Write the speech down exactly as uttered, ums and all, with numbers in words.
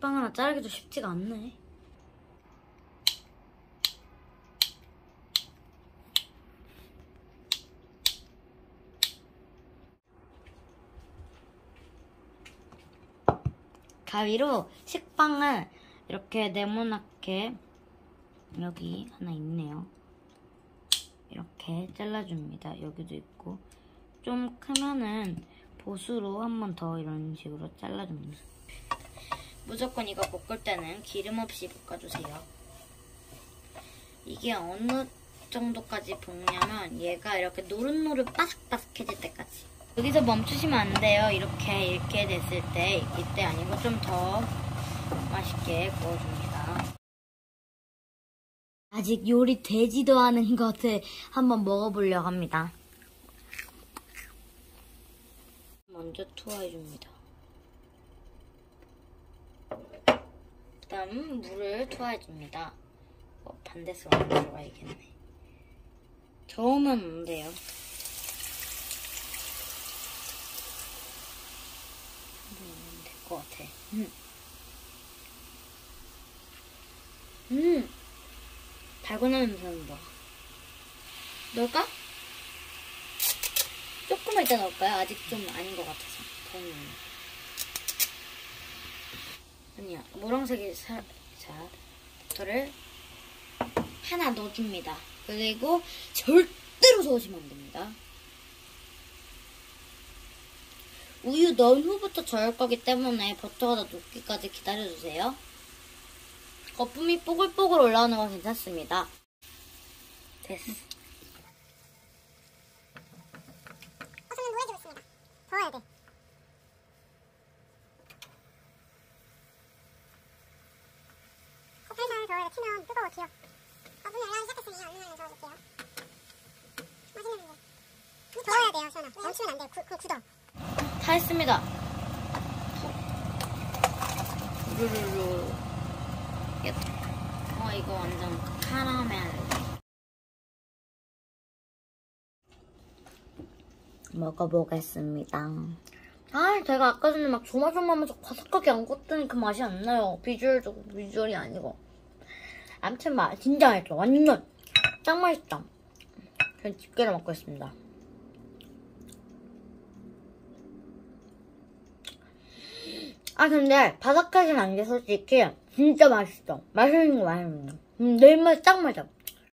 식빵 하나 자르기도 쉽지가 않네. 가위로 식빵을 이렇게 네모나게, 여기 하나 있네요. 이렇게 잘라줍니다. 여기도 있고, 좀 크면은 봇으로 한 번 더 이런 식으로 잘라줍니다. 무조건 이거 볶을 때는 기름 없이 볶아주세요. 이게 어느 정도까지 볶냐면 얘가 이렇게 노릇노릇 바삭바삭해질 때까지. 여기서 멈추시면 안 돼요. 이렇게 이렇게 됐을 때, 이때 아니고 좀 더 맛있게 구워줍니다. 아직 요리 되지도 않은 것을 한번 먹어보려고 합니다. 먼저 투하해줍니다. 그 다음 물을 투하해줍니다. 어, 반대손으로 들어가야겠네. 저으면 안 돼요. 될 것 같아. 음. 음. 달고나 냄새 난다. 넣을까? 조금 일단 넣을까요? 아직 좀 아닌 것 같아서. 더우면. 아니야. 노란색이 살, 자, 버터를 하나 넣어줍니다. 그리고 절대로 저으시면 안 됩니다. 우유 넣은 후부터 저을 거기 때문에 버터가 더 녹기까지 기다려주세요. 거품이 뽀글뽀글 올라오는 건 괜찮습니다. 됐어. 어, 점점 노래지고 있습니다. 더워야 돼. 커피를 더워야 튀면 뜨거워져요. 거품이 올라오기 시작했으니 얼른 저어줄게요. 맛있는데. 더워야 돼요, 시원아. 멈추면 안 돼요. 구, 그 굳어. 다 했습니다. 루루루. 어, 이거 완전 카라멜. 먹어보겠습니다. 아, 제가 아까 전에 막 조마조마하면서 바삭하게 안 걷더니 그 맛이 안 나요. 비주얼도 비주얼이 아니고. 아무튼 맛 진짜 맛있어. 완전 짱 맛있다. 저는 집게로 먹고 있습니다. 아, 근데 바삭하진 않게 솔직히 진짜 맛있어. 맛있는 거 맛있는 거. 음, 내 입맛에 딱 맞아.